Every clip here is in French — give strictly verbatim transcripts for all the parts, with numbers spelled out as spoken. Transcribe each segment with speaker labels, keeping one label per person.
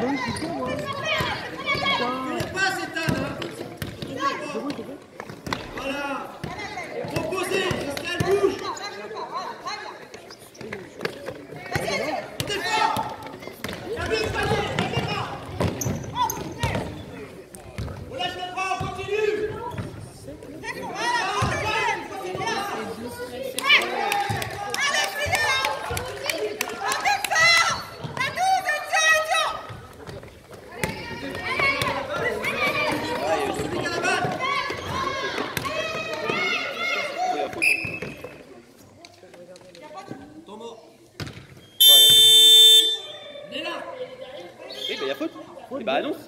Speaker 1: Oui, bah il y a faute. Et bah annonce.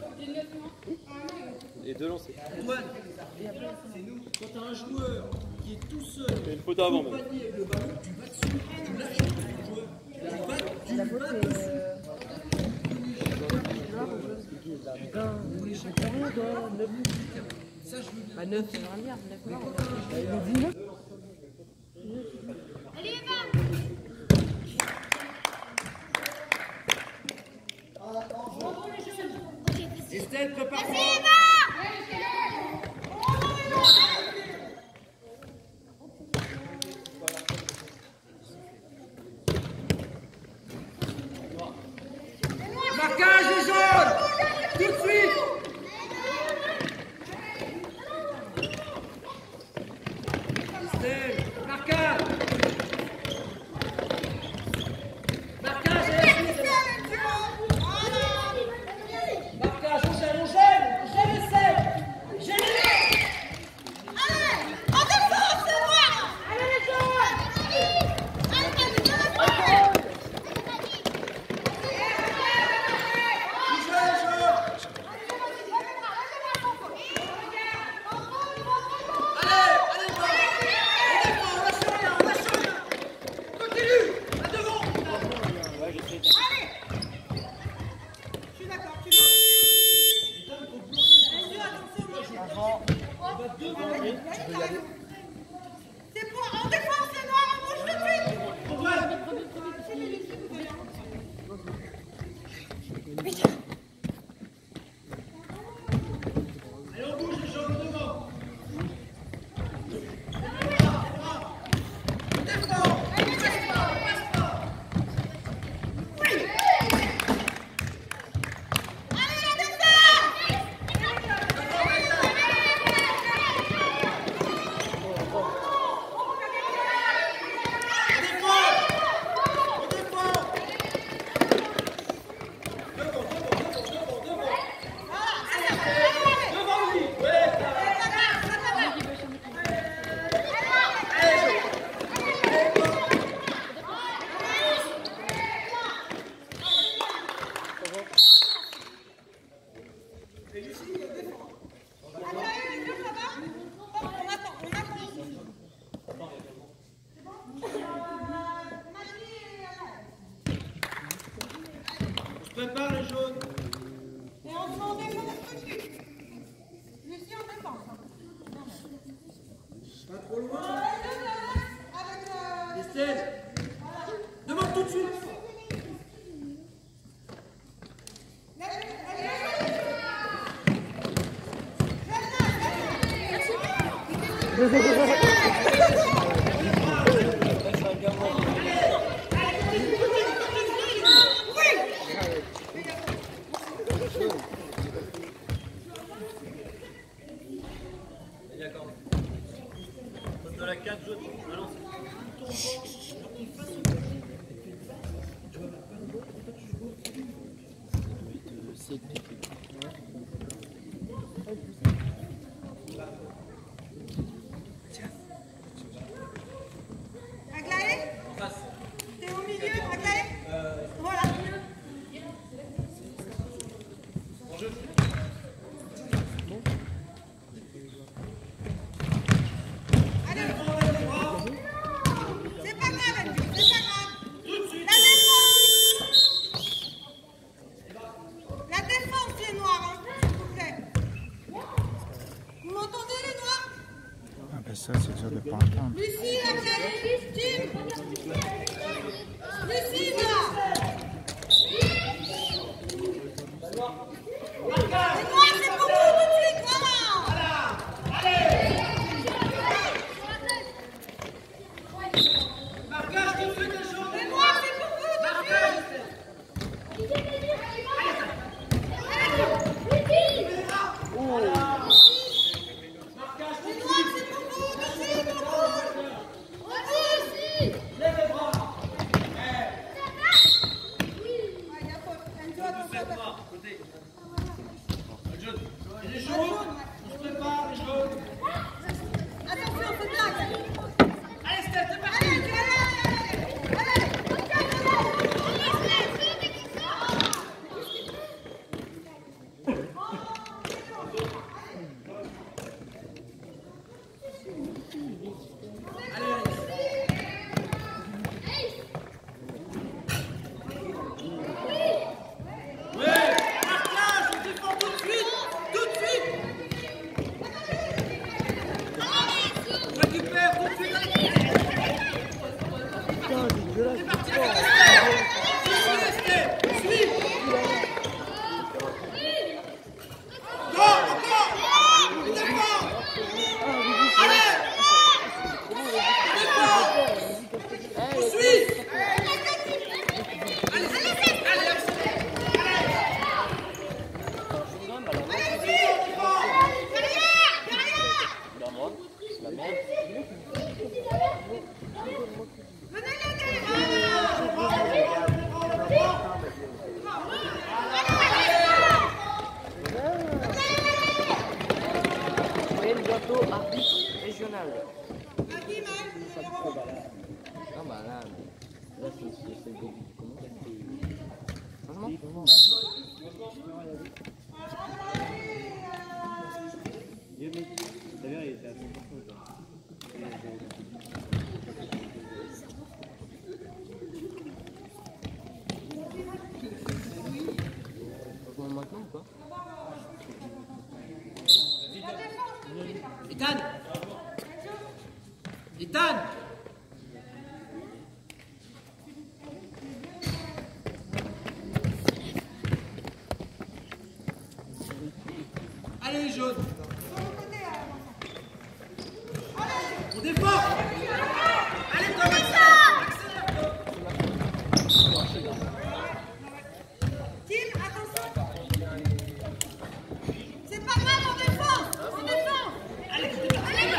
Speaker 1: Et deux lancers.
Speaker 2: Antoine, c'est nous. Quand tu as un joueur qui est tout seul,
Speaker 1: il y a une faute avant même.
Speaker 2: Avec le ballon, tu vas dessus, tu lâches le joueur. Tu vas, tu
Speaker 3: La
Speaker 2: vas
Speaker 3: faute,
Speaker 2: dessus. Ça, je veux bien.
Speaker 3: Bah neuf, c'est un lien, neuf morts. Il est dix-neuf.
Speaker 4: Allez, Eva!
Speaker 2: Estelle, prépare-toi.
Speaker 4: Vas-y, Eva!
Speaker 2: Marquage des jaunes! Tout de suite! Estelle, marquage! Marquage, Estelle! Marquage, on gêne, on gêne! On gêne Estelle! Gênez-les!
Speaker 4: Allez! En défense, c'est moi! Allez, les jeunes! Allez, vas-y, viens la faire! C'est pour en défense, c'est noir, on bouge tout de suite!
Speaker 2: Allez, on bouge les jaunes devant! Prépare les jaunes.
Speaker 4: Et on se met en défense tout de suite. Lucie en défense.
Speaker 2: Pas trop loin.
Speaker 4: Avec euh...
Speaker 2: Estelle, demande tout de suite. De la quatre jaune, balance.
Speaker 4: Aglaé? T'es au milieu, Aglaé? Voilà. Allez. C'est pas grave, Andy, c'est pas grave. La défense. La défense, les noirs, hein, s'il vous plaît. Vous m'entendez, les noirs?
Speaker 5: Ah ben ça, c'est dur de pas entendre.
Speaker 4: Lucie, Aglaé, Tim. Lucie, là.
Speaker 1: là.
Speaker 4: À qui, Maël?
Speaker 1: Non, bah là, là c'est le début du changement. D'ailleurs, il était à cent pour cent. Maintenant ou pas?
Speaker 2: Ethan! Ethan! Allez, jaune! On défend! Allez, toi,
Speaker 4: Tim, attention! C'est pas grave, on défend! On défend!
Speaker 2: allez,
Speaker 4: Allez,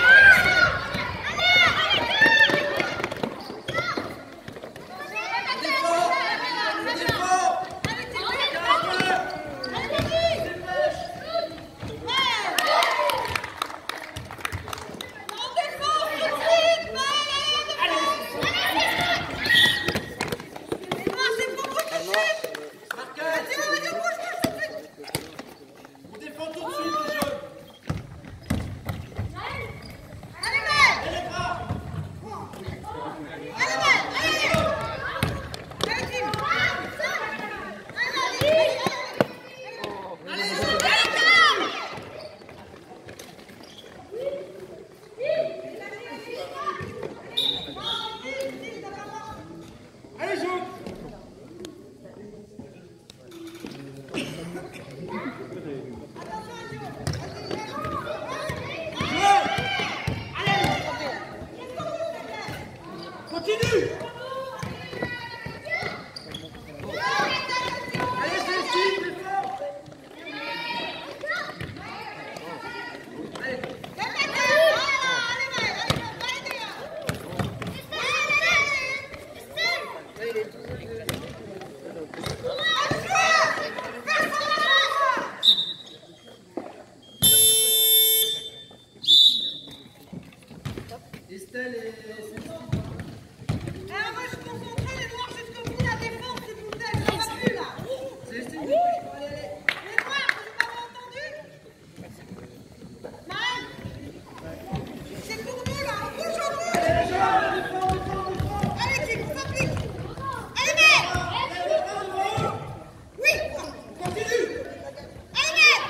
Speaker 2: continue! Allez, Célestine, défends! Estelle et Célestine.
Speaker 4: Alors moi je suis concentrée, les noirs jusqu'au bout, la défense, s'il vous plaît, ça va plus là.
Speaker 2: Célestine, allez, allez.
Speaker 4: Les noirs, vous n'avez pas entendu? Maël, c'est pour nous là, on bouge, on bouge.
Speaker 2: Allez, les gens, défends, défends, défends!
Speaker 4: Allez, Tim, on s'applique. Allez, Maël. Oui.
Speaker 2: Continue!
Speaker 4: Allez, Maël.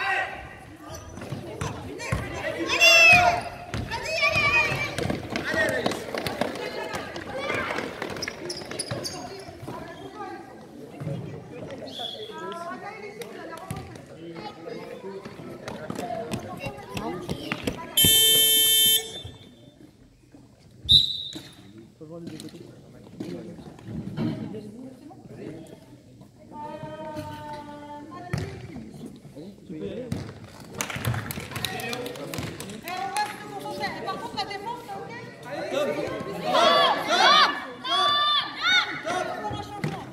Speaker 4: Allez. Vas-y, allez, allez.
Speaker 2: Allez, Anaïs!
Speaker 4: Eh, on va se concentrer. Et par contre, la défense, c'est ok?
Speaker 2: Top!
Speaker 4: On va changement.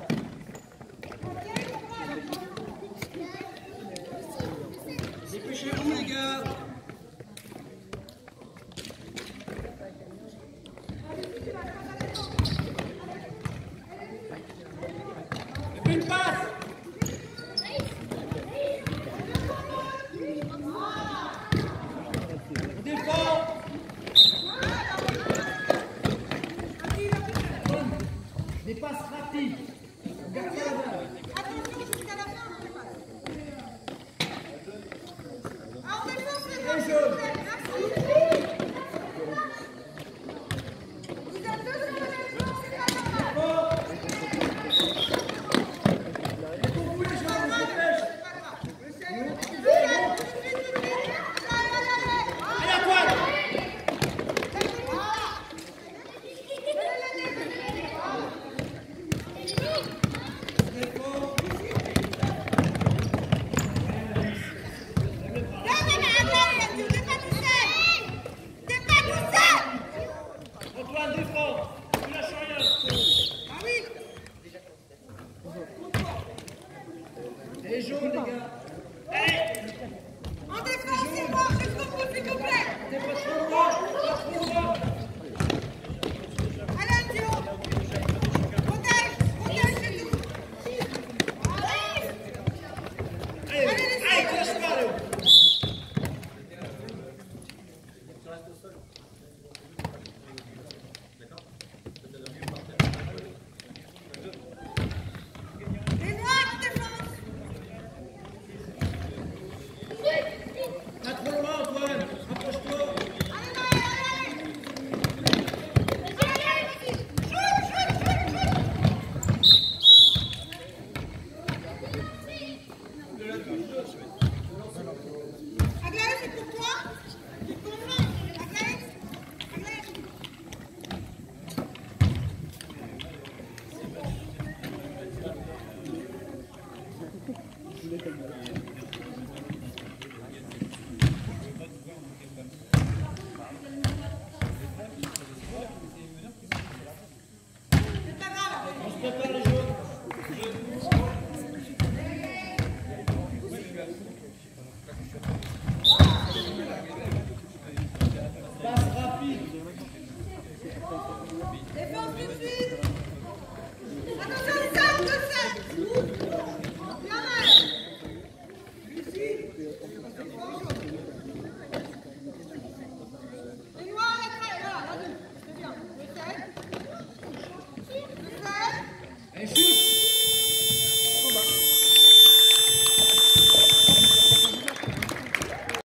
Speaker 2: Dépêchez-vous, les gars! Une passe! On défend! Des passes rapides! Garde la balle!
Speaker 4: Attention jusqu'à la fin, on dépasse. Ah, on défonce les gars,
Speaker 2: Les
Speaker 4: s'il vous
Speaker 2: jaunes.
Speaker 4: plaît. Merci. Vous êtes deux sur le même plan, c'est pas normal.
Speaker 2: Bon! Et pour vous, les gens, on se dépêche! Allez, à toi! Antoine, défends! Tu lâches rien! Les jaunes, les gars! Allez!
Speaker 4: En défense, c'est moi, jusqu'au bout, s'il vous plaît.
Speaker 2: T'es pas trop loin!
Speaker 4: Défense tout de suite. Attention, le sac, le sac. Bien mal. Ici. Les noirs, la crête, là, là, deux. C'est bien. Le sept. Le sept.